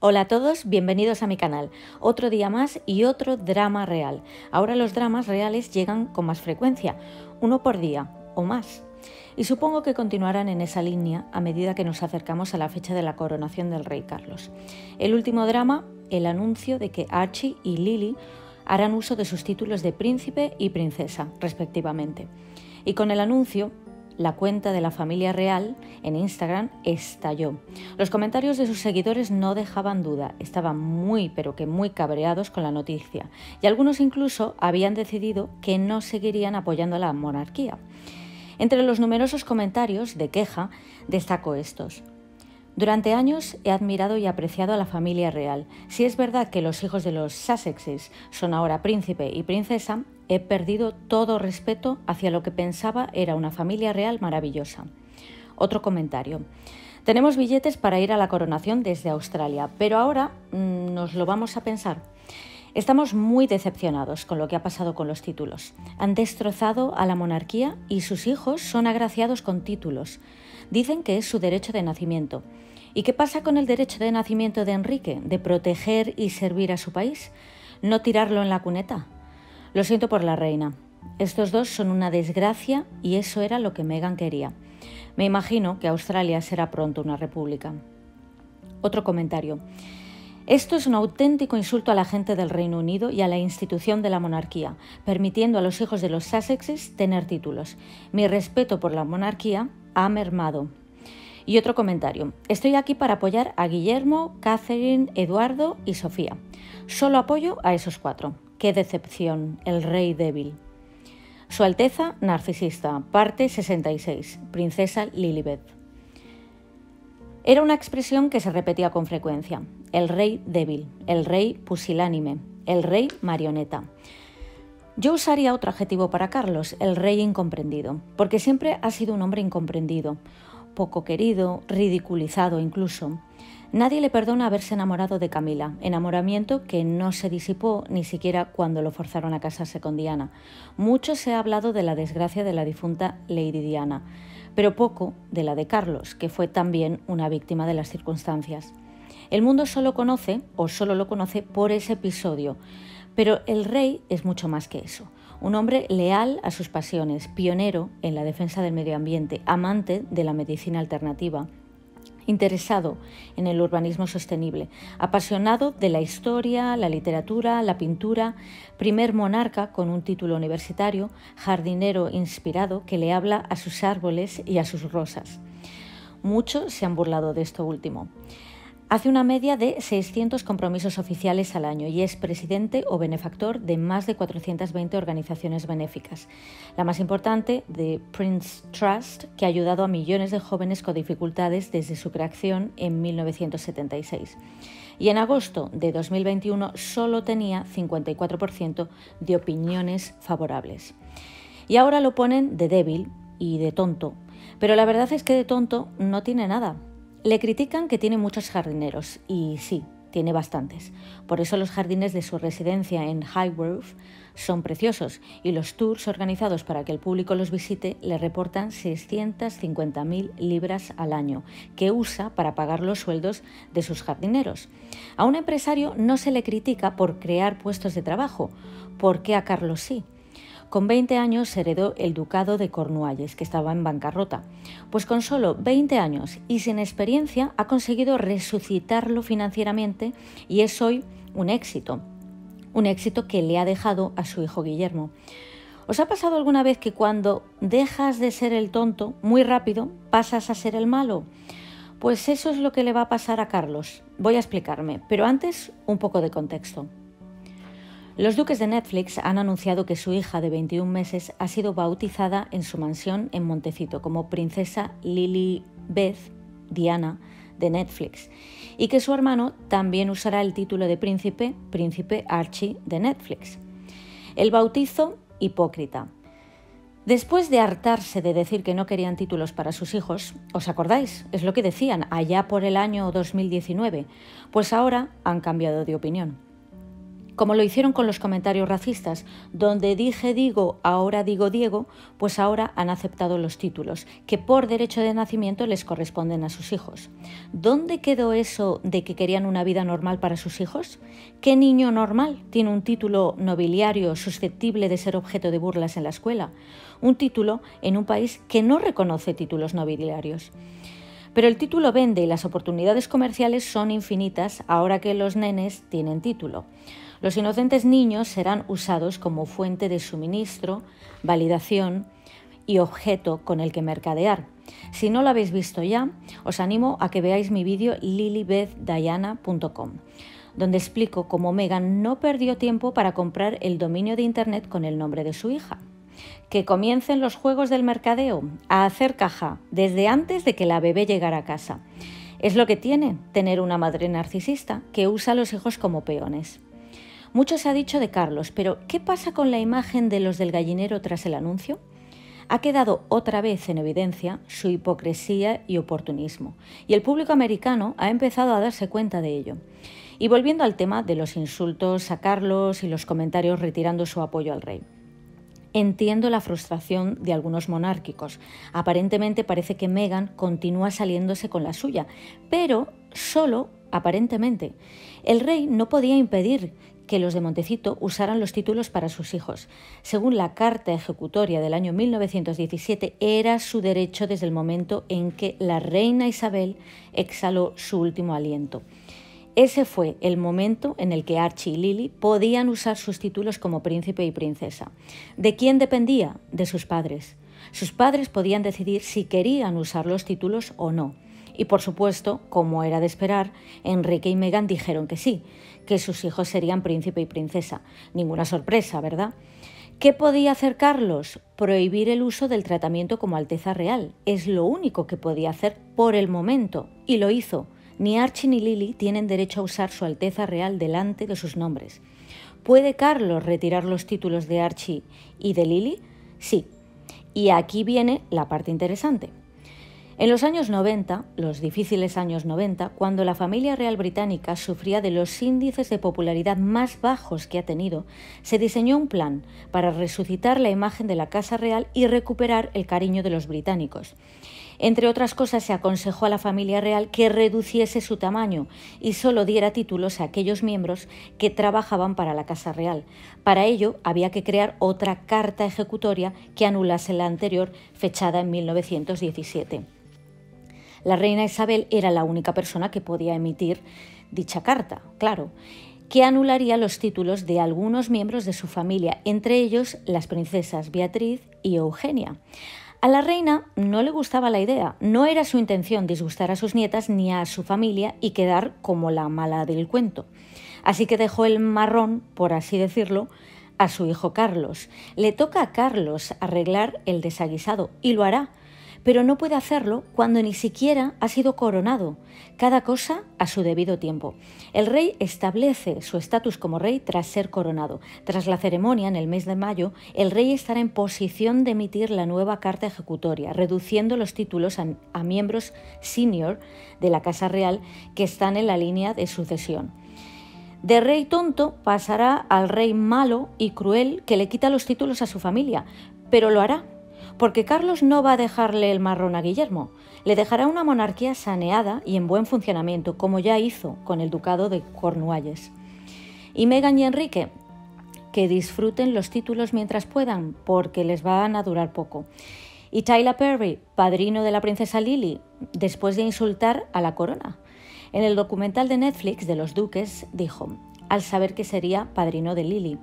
Hola a todos, bienvenidos a mi canal. Otro día más y otro drama real. Ahora los dramas reales llegan con más frecuencia, uno por día o más. Y supongo que continuarán en esa línea a medida que nos acercamos a la fecha de la coronación del rey Carlos. El último drama, el anuncio de que Archie y Lily harán uso de sus títulos de príncipe y princesa, respectivamente. Y con el anuncio, la cuenta de la familia real en Instagram estalló. Los comentarios de sus seguidores no dejaban duda, estaban muy pero que muy cabreados con la noticia y algunos incluso habían decidido que no seguirían apoyando a la monarquía. Entre los numerosos comentarios de queja destaco estos. Durante años he admirado y apreciado a la familia real. Si es verdad que los hijos de los Sussexes son ahora príncipe y princesa, he perdido todo respeto hacia lo que pensaba era una familia real maravillosa. Otro comentario. Tenemos billetes para ir a la coronación desde Australia, pero ahora nos lo vamos a pensar. Estamos muy decepcionados con lo que ha pasado con los títulos. Han destrozado a la monarquía y sus hijos son agraciados con títulos. Dicen que es su derecho de nacimiento. ¿Y qué pasa con el derecho de nacimiento de Enrique, de proteger y servir a su país? ¿No tirarlo en la cuneta? Lo siento por la reina. Estos dos son una desgracia y eso era lo que Meghan quería. Me imagino que Australia será pronto una república. Otro comentario. Esto es un auténtico insulto a la gente del Reino Unido y a la institución de la monarquía, permitiendo a los hijos de los Sussexes tener títulos. Mi respeto por la monarquía ha mermado. Y otro comentario. Estoy aquí para apoyar a Guillermo, Catherine, Eduardo y Sofía. Solo apoyo a esos cuatro. ¡Qué decepción! El rey débil. Su Alteza narcisista, parte 66, princesa Lilibet. Era una expresión que se repetía con frecuencia. El rey débil, el rey pusilánime, el rey marioneta. Yo usaría otro adjetivo para Carlos, el rey incomprendido, porque siempre ha sido un hombre incomprendido, poco querido, ridiculizado incluso. Nadie le perdona haberse enamorado de Camila, enamoramiento que no se disipó ni siquiera cuando lo forzaron a casarse con Diana. Mucho se ha hablado de la desgracia de la difunta Lady Diana, pero poco de la de Carlos, que fue también una víctima de las circunstancias. El mundo solo lo conoce por ese episodio, pero el rey es mucho más que eso. Un hombre leal a sus pasiones, pionero en la defensa del medio ambiente, amante de la medicina alternativa, interesado en el urbanismo sostenible, apasionado de la historia, la literatura, la pintura, primer monarca con un título universitario, jardinero inspirado que le habla a sus árboles y a sus rosas. Muchos se han burlado de esto último. Hace una media de 600 compromisos oficiales al año y es presidente o benefactor de más de 420 organizaciones benéficas. La más importante, The Prince Trust, que ha ayudado a millones de jóvenes con dificultades desde su creación en 1976. Y en agosto de 2021 solo tenía 54% de opiniones favorables. Y ahora lo ponen de débil y de tonto, pero la verdad es que de tonto no tiene nada. Le critican que tiene muchos jardineros, y sí, tiene bastantes. Por eso los jardines de su residencia en Highworth son preciosos, y los tours organizados para que el público los visite le reportan 650.000 libras al año, que usa para pagar los sueldos de sus jardineros. A un empresario no se le critica por crear puestos de trabajo. ¿Por qué a Carlos sí? Con 20 años heredó el ducado de Cornualles, que estaba en bancarrota. Pues con solo 20 años y sin experiencia ha conseguido resucitarlo financieramente y es hoy un éxito que le ha dejado a su hijo Guillermo. ¿Os ha pasado alguna vez que cuando dejas de ser el tonto, muy rápido pasas a ser el malo? Pues eso es lo que le va a pasar a Carlos. Voy a explicarme, pero antes un poco de contexto. Los duques de Netflix han anunciado que su hija de 21 meses ha sido bautizada en su mansión en Montecito como princesa Lilibet Diana de Netflix y que su hermano también usará el título de príncipe Archie de Netflix. El bautizo hipócrita. Después de hartarse de decir que no querían títulos para sus hijos, ¿os acordáis? Es lo que decían allá por el año 2019, pues ahora han cambiado de opinión. Como lo hicieron con los comentarios racistas, donde dije digo, ahora digo Diego, pues ahora han aceptado los títulos, que por derecho de nacimiento les corresponden a sus hijos. ¿Dónde quedó eso de que querían una vida normal para sus hijos? ¿Qué niño normal tiene un título nobiliario susceptible de ser objeto de burlas en la escuela? Un título en un país que no reconoce títulos nobiliarios. Pero el título vende y las oportunidades comerciales son infinitas ahora que los nenes tienen título. Los inocentes niños serán usados como fuente de suministro, validación y objeto con el que mercadear. Si no lo habéis visto ya, os animo a que veáis mi vídeo lilybethdiana.com, donde explico cómo Meghan no perdió tiempo para comprar el dominio de Internet con el nombre de su hija. Que comiencen los juegos del mercadeo, a hacer caja, desde antes de que la bebé llegara a casa. Es lo que tiene tener una madre narcisista que usa a los hijos como peones. Mucho se ha dicho de Carlos, pero ¿qué pasa con la imagen de los del gallinero tras el anuncio? Ha quedado otra vez en evidencia su hipocresía y oportunismo, y el público americano ha empezado a darse cuenta de ello. Y volviendo al tema de los insultos a Carlos y los comentarios retirando su apoyo al rey. Entiendo la frustración de algunos monárquicos. Aparentemente parece que Meghan continúa saliéndose con la suya, pero solo aparentemente. El rey no podía impedir que los de Montecito usaran los títulos para sus hijos. Según la carta ejecutoria del año 1917, era su derecho desde el momento en que la reina Isabel exhaló su último aliento. Ese fue el momento en el que Archie y Lily podían usar sus títulos como príncipe y princesa. ¿De quién dependía? De sus padres. Sus padres podían decidir si querían usar los títulos o no. Y por supuesto, como era de esperar, Enrique y Meghan dijeron que sí, que sus hijos serían príncipe y princesa. Ninguna sorpresa, ¿verdad? ¿Qué podía hacer Carlos? Prohibir el uso del tratamiento como Alteza Real. Es lo único que podía hacer por el momento, y lo hizo. Ni Archie ni Lily tienen derecho a usar su Alteza Real delante de sus nombres. ¿Puede Carlos retirar los títulos de Archie y de Lily? Sí. Y aquí viene la parte interesante. En los años 90, los difíciles años 90, cuando la familia real británica sufría de los índices de popularidad más bajos que ha tenido, se diseñó un plan para resucitar la imagen de la Casa Real y recuperar el cariño de los británicos. Entre otras cosas, se aconsejó a la familia real que reduciese su tamaño y solo diera títulos a aquellos miembros que trabajaban para la Casa Real. Para ello, había que crear otra carta ejecutoria que anulase la anterior, fechada en 1917. La reina Isabel era la única persona que podía emitir dicha carta, claro, que anularía los títulos de algunos miembros de su familia, entre ellos las princesas Beatriz y Eugenia. A la reina no le gustaba la idea, no era su intención disgustar a sus nietas ni a su familia y quedar como la mala del cuento. Así que dejó el marrón, por así decirlo, a su hijo Carlos. Le toca a Carlos arreglar el desaguisado y lo hará, pero no puede hacerlo cuando ni siquiera ha sido coronado. Cada cosa a su debido tiempo. El rey establece su estatus como rey tras ser coronado. Tras la ceremonia, en el mes de mayo, el rey estará en posición de emitir la nueva carta ejecutoria, reduciendo los títulos a miembros senior de la Casa Real que están en la línea de sucesión. De rey tonto pasará al rey malo y cruel que le quita los títulos a su familia, pero lo hará. Porque Carlos no va a dejarle el marrón a Guillermo, le dejará una monarquía saneada y en buen funcionamiento, como ya hizo con el ducado de Cornualles. Y Meghan y Enrique, que disfruten los títulos mientras puedan, porque les van a durar poco. Y Tyler Perry, padrino de la princesa Lily, después de insultar a la corona. En el documental de Netflix de los duques dijo, al saber que sería padrino de Lily: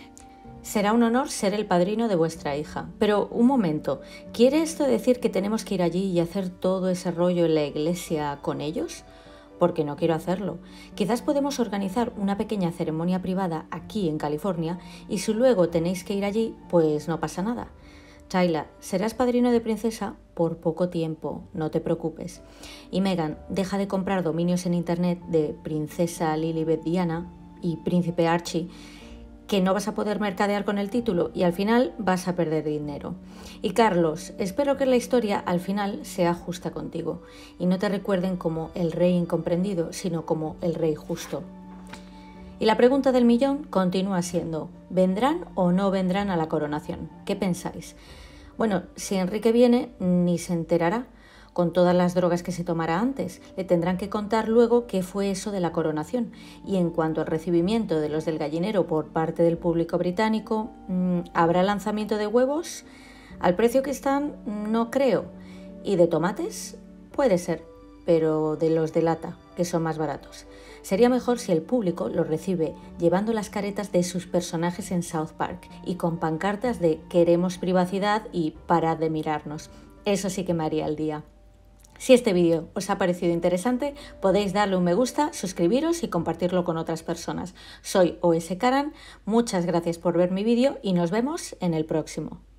será un honor ser el padrino de vuestra hija. Pero, un momento, ¿quiere esto decir que tenemos que ir allí y hacer todo ese rollo en la iglesia con ellos? Porque no quiero hacerlo. Quizás podemos organizar una pequeña ceremonia privada aquí en California y si luego tenéis que ir allí, pues no pasa nada. Tyler, serás padrino de princesa por poco tiempo, no te preocupes. Y Meghan, deja de comprar dominios en internet de princesa Lilibet Diana y príncipe Archie, que no vas a poder mercadear con el título y al final vas a perder dinero. Y Carlos, espero que la historia al final sea justa contigo y no te recuerden como el rey incomprendido, sino como el rey justo. Y la pregunta del millón continúa siendo, ¿vendrán o no vendrán a la coronación? ¿Qué pensáis? Bueno, si Enrique viene, ni se enterará. Con todas las drogas que se tomará antes, le tendrán que contar luego qué fue eso de la coronación. Y en cuanto al recibimiento de los del gallinero por parte del público británico, ¿habrá lanzamiento de huevos? Al precio que están, no creo. ¿Y de tomates? Puede ser, pero de los de lata, que son más baratos. Sería mejor si el público los recibe llevando las caretas de sus personajes en South Park y con pancartas de queremos privacidad y parad de mirarnos. Eso sí que me haría el día. Si este vídeo os ha parecido interesante, podéis darle un me gusta, suscribiros y compartirlo con otras personas. Soy OS Karan, muchas gracias por ver mi vídeo y nos vemos en el próximo.